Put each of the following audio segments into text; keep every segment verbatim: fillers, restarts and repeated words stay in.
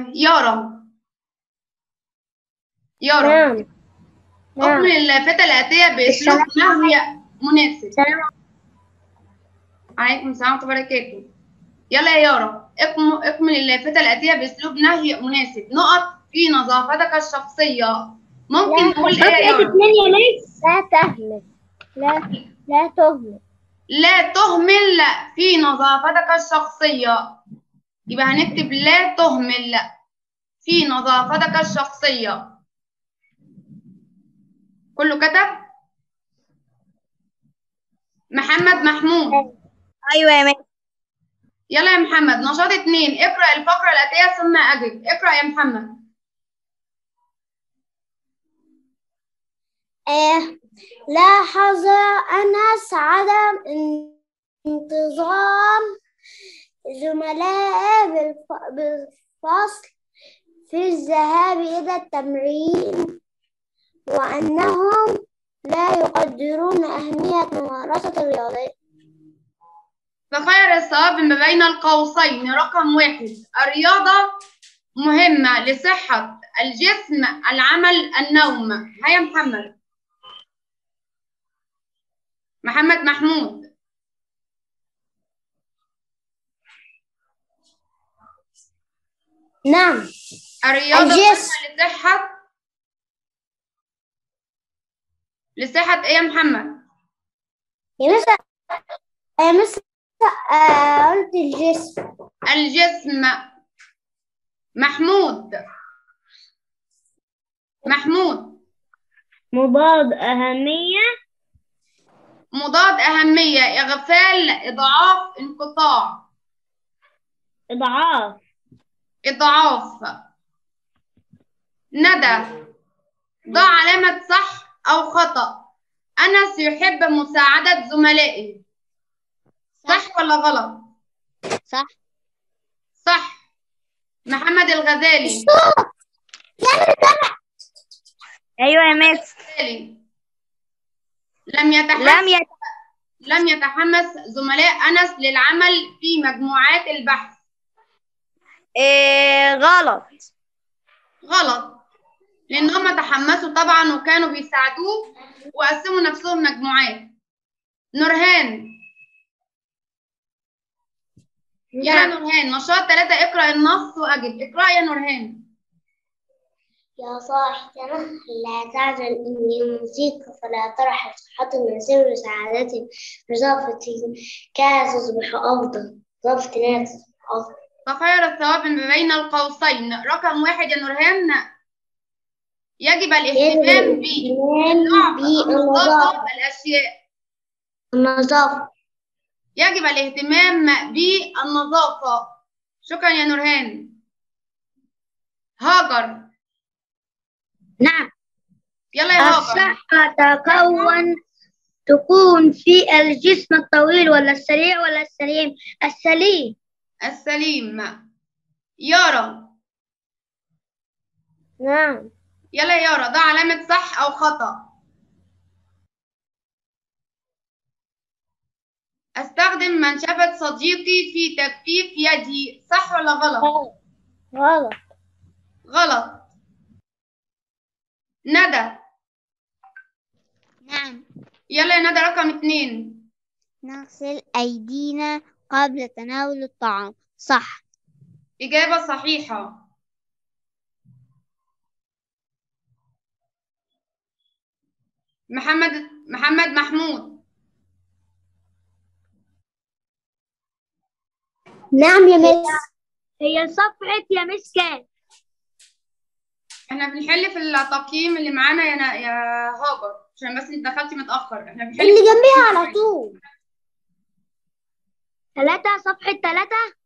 يارا يارا نعم نعم. أكمل اللافتة الآتية بأسلوب نهي مناسب. سلام. عليكم السلام ورحمة الله وبركاته. يلا يا يارا اكم- اكمل اللافتة الآتية بأسلوب نهي مناسب. نقط في نظافتك الشخصية. ممكن لا نقول إيه يا صفحة يارا؟ اتنين يا مس. لا تهمل. لا لا تهمل. لا تهمل في نظافتك الشخصية. يبقى هنكتب لا تهمل في نظافتك الشخصية. كله كتب؟ محمد محمود. أيوة يا مس. يلا يا محمد نشاط اتنين، اقرأ الفقرة الآتية ثم أجب. اقرأ يا محمد. آه. لاحظ أنس عدم انتظام زملائه بالف- بالفصل في الذهاب إلى التمرين، وأنهم لا يقدرون أهمية ممارسة الرياضة. فخير الصواب ما بين القوسين. رقم واحد، الرياضة مهمة لصحة الجسم، العمل، النوم. هيا محمد. محمد محمود. نعم. الرياضة الجسم. مهمة لصحة لصحة إيه يا محمد؟ يا مس يا مس آه، قلت الجسم. الجسم. محمود محمود. مضاد أهمية. مضاد أهمية، إغفال، إضعاف، انقطاع. إضعاف. إضعاف. ندى، ضع علامة صح أو خطأ. أنس يحب مساعدة زملائه. صح ولا غلط؟ صح. صح. محمد الغزالي. أيوة يا مس. الغزالي. لم يتحمس لم يت... لم يتحمس زملاء أنس للعمل في مجموعات البحث. إيه غلط. غلط، لأن هم تحمسوا طبعا وكانوا بيساعدوه وقسموا نفسهم مجموعات. نورهان. يلا نورهان نشاط ثلاثة، اقرأ النص وأجب. اقرأ يا نورهان. يا صاحبنا لا تعجل إني موسيقى فلا ترحل صحة من سر سعادتي بإضافتي كي تصبح أفضل إضافة ناس أفضل. فخير الثواب ما بين القوسين. رقم واحد يا نورهان، يجب الاهتمام باللعب، النظافة، الأشياء. النظافة. يجب الاهتمام بالنظافة. شكرا يا نورهان. هاجر. نعم. يلا يا هاجر. الصحة تكون تكون في الجسم الطويل ولا السريع ولا السليم؟ السليم. السليم. يارا. نعم. يلا يا يارا ضع علامة صح أو خطأ. أستخدم منشفة صديقي في تجفيف يدي. صح ولا غلط؟ غلط. غلط. ندى. نعم. يلا يا ندى رقم اتنين. نغسل أيدينا قبل تناول الطعام. صح. إجابة صحيحة. محمد محمد محمود. نعم يا مس. هي صفحة يا مس كام؟ احنا بنحل في التقييم اللي معانا يا نا... يا هاجر، عشان بس انت دخلتي متأخر. احنا بنحل اللي في جنبيها على طول. ثلاثة. صفحة ثلاثة.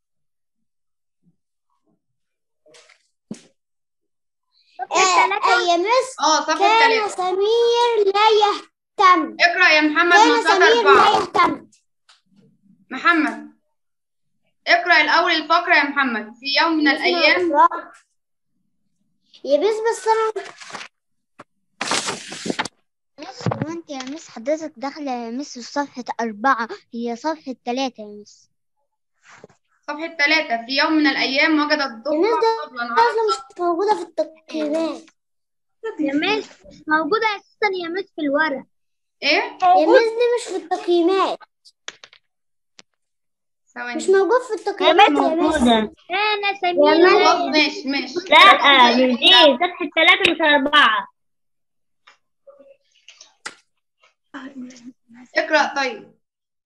آه يا مس. اه صفحة كان ثلاثة. سمير لا يهتم. اقرأ يا محمد كان نشاط سمير لا أربعة. يهتم. محمد اقرأ الأول الفقرة يا محمد. في يوم من الأيام. يا بس بس أنا مس. هو أنت يا مس حضرتك داخلة يا مس في صفحة أربعة، هي صفحة ثلاثة يا مس. صفحة ثلاثة. في يوم من الأيام وجدت الضفدع الناس دي طبلا على أصلا السطح. مش موجودة في التقييمات. يا مس موجودة أساسا يا مس في الورق. إيه؟ يا مس دي مش في التقييمات، ثواني. مش موجود في التقييمات يا مس. أنا سمير. خلاص ماشي ماشي. لا مش دي، صفحة ثلاثة مش أربعة. اقرأ طيب.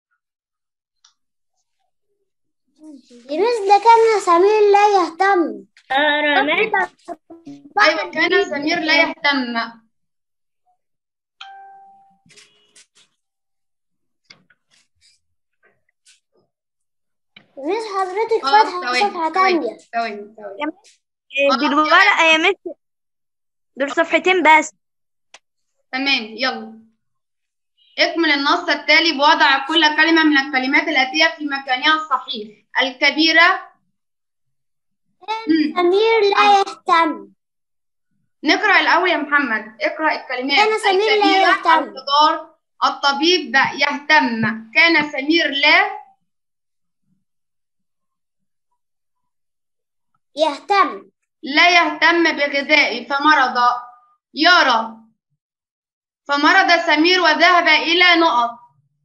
يا مس ده كان سمير لا يهتم. أرى أيوة كان سمير لا يهتم. مس حضرتك خلاص فاتحة ثواني صفحة ثواني تانية. ثواني ثواني. دي الورقة يا مس، دول صفحتين بس. تمام يلا. اكمل النص التالي بوضع كل كلمة من الكلمات الآتية في مكانها الصحيح. الكبيرة. مم. سمير لا يهتم. نقرأ الأول يا محمد. اقرأ الكلمات. كان سمير لا الكبيرة، يهتم. الخضار، الطبيب يهتم. كان سمير لا يهتم. لا يهتم بغذائه فمرض. يرى. فمرض سمير وذهب إلى نقط.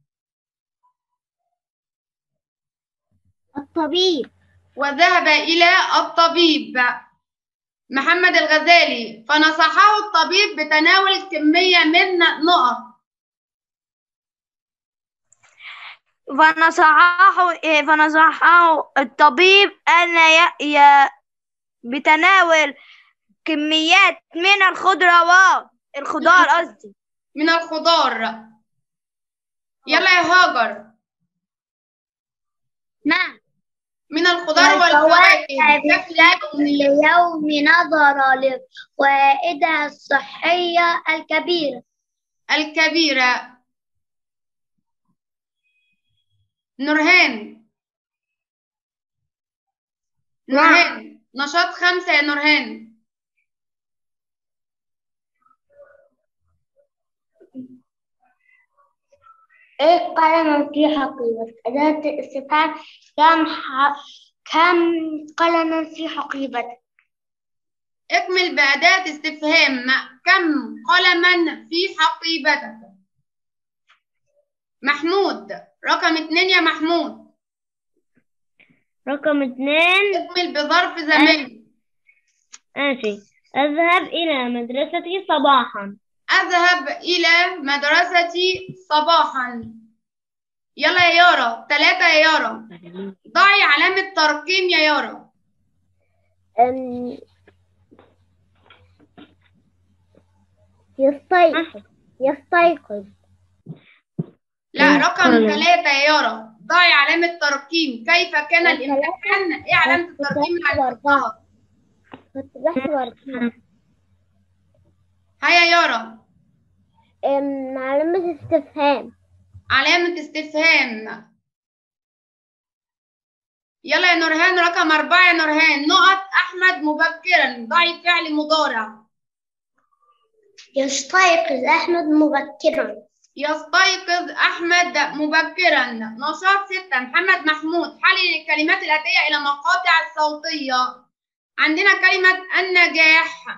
الطبيب. وذهب إلى الطبيب. محمد الغزالي. فنصحه الطبيب بتناول كمية من نقط. فنصحه فنصحه الطبيب أن ي... ي... بتناول كميات من الخضروات، الخضار قصدي. من الخضار. يلا يا هاجر. نعم. من الخضار والفواكه بشكل يومي. اليوم نظرا للفوائد الصحية الكبيرة. الكبيرة. نورهان. نورهان. نشاط خمسة يا نورهان. ايه قلم في حقيبة أداة الاستفهام؟ كم ح... كم قلما في حقيبتك؟ اكمل بأداة استفهام. كم قلما في حقيبتك؟ محمود. رقم اتنين يا محمود. رقم اثنين. اكمل بظرف زمان. ماشي. أذهب إلى مدرستي صباحا. أذهب إلى مدرستي صباحا. يلا يا يارا. ثلاثة يا يارا. ضعي علامة ترقيم يا يارا. أم... يستيقظ. يستيقظ. لا رقم ثلاثة يا يارا. ضعي علامة ترقيم. كيف كان الامتحان؟ ايه علامة الترقيم اللي هتحطها؟ كنت بحسب أرقام. هيا يا يارا. أم... علامة استفهام. علامة استفهام. يلا يا نورهان. رقم أربعة يا نورهان. نقط أحمد مبكرا. ضعي فعل مضارع. يستيقظ أحمد مبكرا. يستيقظ أحمد مبكرا. نشاط ستة. محمد محمود. حلل الكلمات الآتية إلى مقاطع صوتية. عندنا كلمة النجاح.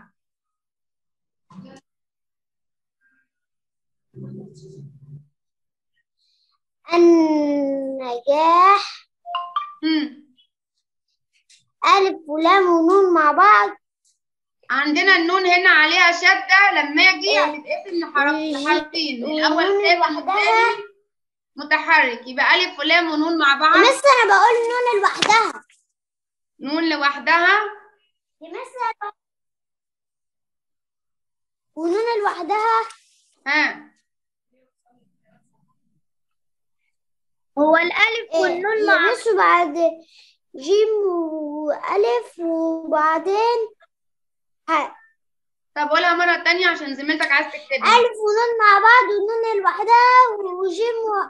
النجاح. مم. ألف ولام ونون مع بعض. عندنا النون هنا عليها شدة. لما أجي هتتقسم لحرفين. الأول ساكن والثاني متحرك. يبقى ألف ولام ونون مع بعض. لسه أنا بقول نون لوحدها. نون لوحدها. لسه ونون لوحدها. ها. هو الألف والنون مع بس بعد جيم وألف وبعدين ها. طب قولها مرة تانية عشان زميلتك عايز تكتبها. ألف ونون مع بعض ونون لوحدها وجيم و...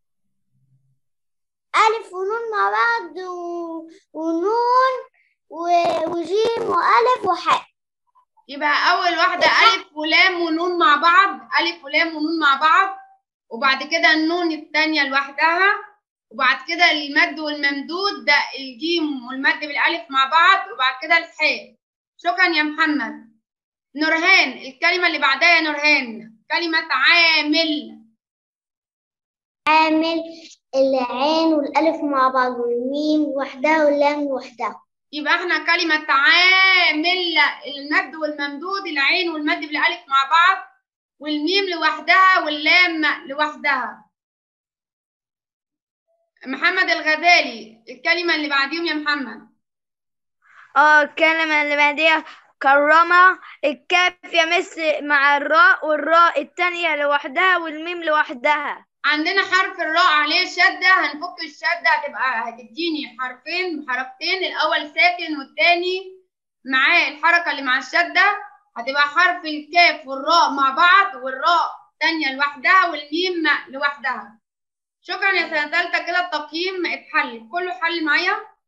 ألف ونون مع بعض و... ونون و... وجيم وألف وحاء. يبقى أول واحدة ألف ولام ونون مع بعض. ألف ولام ونون مع بعض. وبعد كده النون التانية لوحدها. وبعد كده المد والممدود ده الجيم والمد بالألف مع بعض، وبعد كده الحاء. شكرا يا محمد. نورهان، الكلمة اللي بعدها يا نورهان كلمة عامل. عامل، العين والألف مع بعض والميم لوحدها واللام لوحدها. يبقى احنا كلمة عامل المد والممدود العين والمد بالألف مع بعض والميم لوحدها واللام لوحدها. محمد الغزالي، الكلمة اللي بعديهم يا محمد. اه الكلمة اللي بعديها كرمة، الكاف يا مس مع الراء، والراء التانية لوحدها والميم لوحدها. عندنا حرف الراء عليه شدة، هنفك الشدة هتبقى هتديني حرفين بحركتين، الأول ساكن والتاني معاه الحركة اللي مع الشدة، هتبقى حرف الكاف والراء مع بعض، والراء التانية لوحدها والميم لوحدها. شكرا يا سنة تالتة، كده التقييم اتحل، كله حل معايا.